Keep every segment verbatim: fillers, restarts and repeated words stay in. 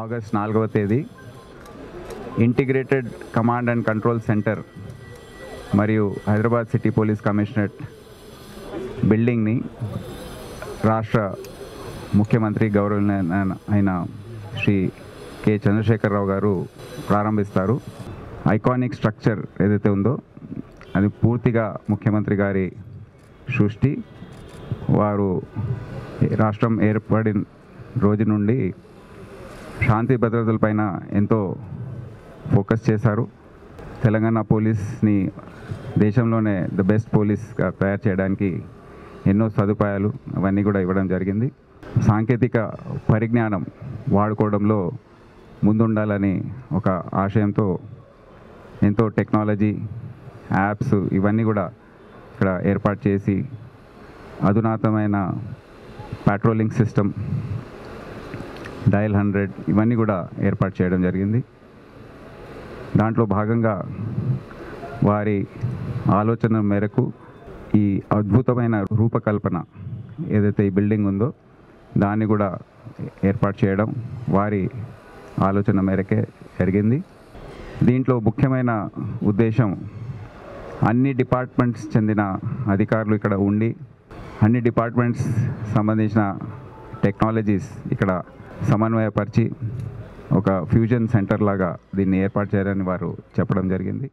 August నాలుగవ తేదీ integrated command and control centre మరియు హైదరాబాద్ సిటీ పోలీస్ కమిషనరేట్ బిల్డింగ్ని రాష్ట్ర ముఖ్యమంత్రి గౌరవనీయ అయిన శ్రీ కె చంద్రశేఖరరావు గారు ప్రారంభిస్తారు. ఐకానిక్ స్ట్రక్చర్ ఏదైతే ఉందో అది పూర్తిగా ముఖ్యమంత్రి గారి సృష్టి. వారు రాష్ట్రం ఏర్పడిన రోజు నుండి శాంతి భద్రతలపైన ఎంతో ఫోకస్ చేశారు. తెలంగాణ పోలీస్ని దేశంలోనే ద బెస్ట్ పోలీస్గా తయారు చేయడానికి ఎన్నో సదుపాయాలు అవన్నీ కూడా ఇవ్వడం జరిగింది. సాంకేతిక పరిజ్ఞానం వాడుకోవడంలో ముందుండాలని ఒక ఆశయంతో ఎంతో టెక్నాలజీ యాప్స్ ఇవన్నీ కూడా ఇక్కడ ఏర్పాటు చేసి అధునాతమైన పాట్రోలింగ్ సిస్టమ్, డయల్ హండ్రెడ్ ఇవన్నీ కూడా ఏర్పాటు చేయడం జరిగింది. దాంట్లో భాగంగా వారి ఆలోచన మేరకు ఈ అద్భుతమైన రూపకల్పన ఏదైతే ఈ బిల్డింగ్ ఉందో దాన్ని కూడా ఏర్పాటు చేయడం వారి ఆలోచన మేరకే జరిగింది. దీంట్లో ముఖ్యమైన ఉద్దేశం అన్ని డిపార్ట్మెంట్స్ చెందిన అధికారులు ఇక్కడ ఉండి అన్ని డిపార్ట్మెంట్స్ సంబంధించిన టెక్నాలజీస్ ఇక్కడ సమన్వయపరిచి ఒక ఫ్యూజన్ సెంటర్ లాగా దీన్ని ఏర్పాటు చేయాలని వారు చెప్పడం జరిగింది.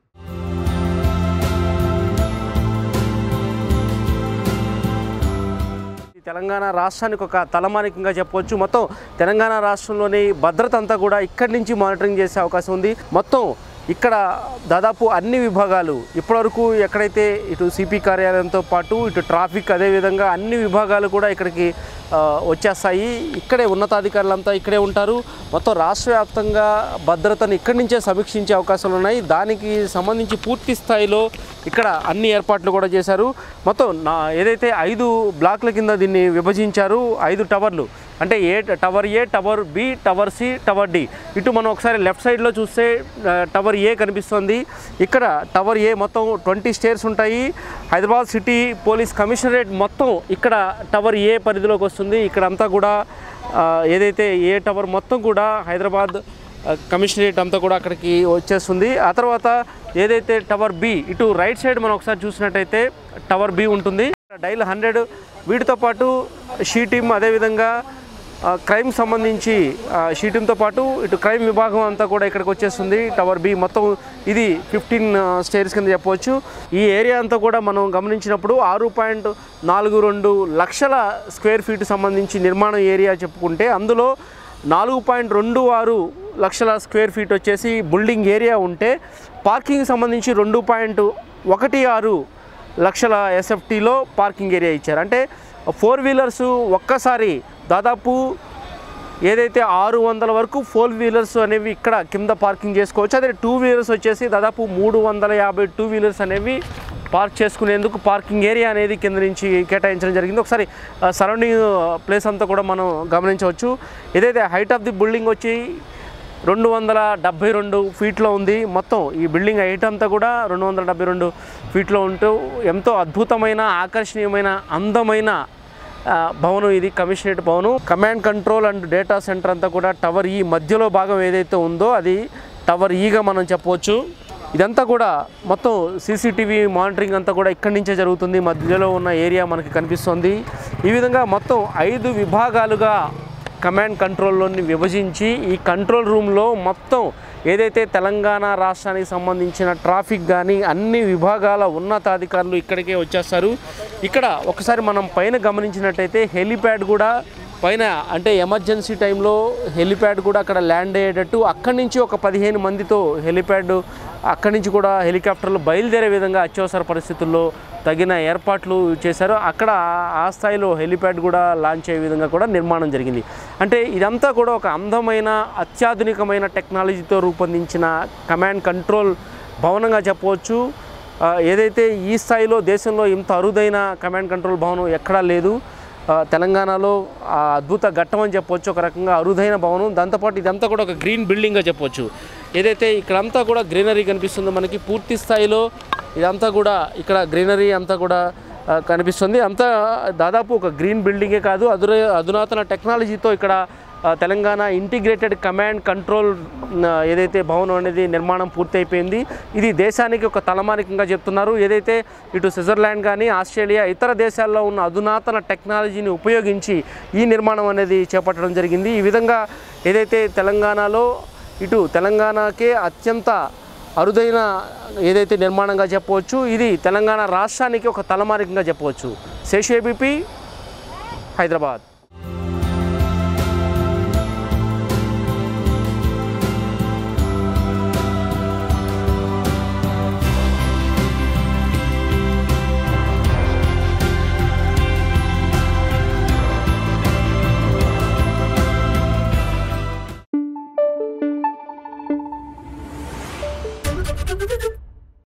తెలంగాణ రాష్ట్రానికి ఒక తలమానికంగా చెప్పవచ్చు. మొత్తం తెలంగాణ రాష్ట్రంలోని భద్రత అంతా కూడా ఇక్కడి నుంచి మానిటరింగ్ చేసే అవకాశం ఉంది. మొత్తం ఇక్కడ దాదాపు అన్ని విభాగాలు ఇప్పటివరకు ఎక్కడైతే ఇటు సిపి కార్యాలయంతో పాటు ఇటు ట్రాఫిక్ అదేవిధంగా అన్ని విభాగాలు కూడా ఇక్కడికి వచ్చేస్తాయి. ఇక్కడే ఉన్నతాధికారులంతా ఇక్కడే ఉంటారు. మొత్తం రాష్ట్ర వ్యాప్తంగా భద్రతను ఇక్కడి నుంచే సమీక్షించే అవకాశాలు ఉన్నాయి. దానికి సంబంధించి పూర్తి స్థాయిలో ఇక్కడ అన్ని ఏర్పాట్లు కూడా చేశారు. మొత్తం నా ఏదైతే ఐదు బ్లాక్ల కింద దీన్ని విభజించారు, ఐదు టవర్లు అంటే ఏ tower A, tower B, tower C, tower D. ఇటు మనం ఒకసారి లెఫ్ట్ సైడ్లో చూస్తే టవర్ ఏ కనిపిస్తుంది. ఇక్కడ టవర్ ఏ మొత్తం ట్వంటీ స్టేర్స్ ఉంటాయి. హైదరాబాద్ సిటీ పోలీస్ కమిషనరేట్ మొత్తం ఇక్కడ టవర్ ఏ పరిధిలోకి వస్తుంది. ఇక్కడంతా కూడా ఏదైతే ఏ టవర్ మొత్తం కూడా హైదరాబాద్ కమిషనరేట్ అంతా కూడా అక్కడికి వచ్చేస్తుంది. ఆ తర్వాత ఏదైతే టవర్ బి ఇటు రైట్ సైడ్ మనం ఒకసారి చూసినట్టయితే టవర్ బి ఉంటుంది. డైల్ హండ్రెడ్ వీటితో పాటు షీ టీమ్ అదేవిధంగా క్రైమ్ సంబంధించి షీ టీమ్తో పాటు ఇటు క్రైమ్ విభాగం అంతా కూడా ఇక్కడికి వచ్చేస్తుంది. టవర్ బి మొత్తం ఇది ఫిఫ్టీన్ స్టేర్స్ కింద చెప్పవచ్చు. ఈ ఏరియా అంతా కూడా మనం గమనించినప్పుడు ఆరు పాయింట్ నాలుగు రెండు లక్షల స్క్వేర్ ఫీట్ సంబంధించి నిర్మాణం ఏరియా చెప్పుకుంటే అందులో నాలుగు పాయింట్ రెండు ఆరు లక్షల స్క్వేర్ ఫీట్ వచ్చేసి బిల్డింగ్ ఏరియా ఉంటే పార్కింగ్ సంబంధించి రెండు పాయింట్ ఒకటి ఆరు లక్షల ఎస్ఎఫ్టీలో పార్కింగ్ ఏరియా ఇచ్చారు. అంటే ఫోర్ వీలర్స్ ఒక్కసారి దాదాపు ఏదైతే ఆరు వందల వరకు ఫోర్ వీలర్స్ అనేవి ఇక్కడ కింద పార్కింగ్ చేసుకోవచ్చు. అదే టూ వీలర్స్ వచ్చేసి దాదాపు మూడు వందల యాభై టూ వీలర్స్ అనేవి పార్క్ చేసుకునేందుకు పార్కింగ్ ఏరియా అనేది కింద నుంచి కేటాయించడం జరిగింది. ఒకసారి సరౌండింగ్ ప్లేస్ అంతా కూడా మనం గమనించవచ్చు. ఏదైతే హైట్ ఆఫ్ ది బిల్డింగ్ వచ్చి రెండు వందల డెబ్భై రెండు ఫీట్లో ఉంది. మొత్తం ఈ బిల్డింగ్ హైట్ అంతా కూడా రెండు వందల డెబ్బై రెండు ఫీట్లో ఉంటూ ఎంతో అద్భుతమైన ఆకర్షణీయమైన అందమైన భవనం ఇది కమిషనరేట్ భవనం. Command control and data centre అంతా కూడా టవర్ ఈ మధ్యలో భాగం ఏదైతే ఉందో అది టవర్ ఈగా మనం చెప్పవచ్చు. ఇదంతా కూడా మొత్తం సీసీటీవీ మానిటరింగ్ అంతా కూడా ఇక్కడి నుంచే జరుగుతుంది. మధ్యలో ఉన్న ఏరియా మనకి కనిపిస్తుంది. ఈ విధంగా మొత్తం ఐదు విభాగాలుగా కమాండ్ కంట్రోల్లోని విభజించి ఈ కంట్రోల్ రూమ్లో మొత్తం ఏదైతే తెలంగాణ రాష్ట్రానికి సంబంధించిన ట్రాఫిక్ కానీ అన్ని విభాగాల ఉన్నతాధికారులు ఇక్కడికే వచ్చేస్తారు. ఇక్కడ ఒకసారి మనం పైన గమనించినట్టయితే హెలిప్యాడ్ కూడా పైన అంటే ఎమర్జెన్సీ టైంలో హెలిప్యాడ్ కూడా అక్కడ ల్యాండ్ అయ్యేటట్టు అక్కడి నుంచి ఒక పదిహేను మందితో హెలిప్యాడ్ అక్కడి నుంచి కూడా హెలికాప్టర్లు బయలుదేరే విధంగా అత్యవసర పరిస్థితుల్లో తగిన ఏర్పాట్లు చేశారు. అక్కడ ఆ స్థాయిలో హెలిప్యాడ్ కూడా లాంచ్ అయ్యే విధంగా కూడా నిర్మాణం జరిగింది. అంటే ఇదంతా కూడా ఒక అందమైన అత్యాధునికమైన టెక్నాలజీతో రూపొందించిన కమాండ్ కంట్రోల్ భవనంగా చెప్పవచ్చు. ఏదైతే ఈ స్థాయిలో దేశంలో ఇంత అరుదైన కమాండ్ కంట్రోల్ భవనం ఎక్కడా లేదు. తెలంగాణలో అద్భుత ఘట్టం అని చెప్పవచ్చు, ఒక రకంగా అరుదైన భవనం. దాంతోపాటు ఇదంతా కూడా ఒక గ్రీన్ బిల్డింగ్గా చెప్పవచ్చు. ఏదైతే ఇక్కడంతా కూడా గ్రీనరీ కనిపిస్తుందో మనకి పూర్తి స్థాయిలో ఇదంతా కూడా ఇక్కడ గ్రీనరీ అంతా కూడా కనిపిస్తుంది. అంతా దాదాపు ఒక గ్రీన్ బిల్డింగే కాదు, అధుర అధునాతన టెక్నాలజీతో ఇక్కడ తెలంగాణ ఇంటిగ్రేటెడ్ కమాండ్ కంట్రోల్ ఏదైతే భవనం అనేది నిర్మాణం పూర్తయిపోయింది. ఇది దేశానికి ఒక తలమానికంగా చెప్తున్నారు. ఏదైతే ఇటు స్విట్జర్లాండ్ కానీ ఆస్ట్రేలియా ఇతర దేశాల్లో ఉన్న అధునాతన టెక్నాలజీని ఉపయోగించి ఈ నిర్మాణం అనేది చేపట్టడం జరిగింది. ఈ విధంగా ఏదైతే తెలంగాణలో ఇటు తెలంగాణకే అత్యంత అరుదైన ఏదైతే నిర్మాణంగా చెప్పవచ్చు, ఇది తెలంగాణ రాష్ట్రానికి ఒక తలమానికంగా చెప్పవచ్చు. శేషు ఏబీపీ, హైదరాబాద్.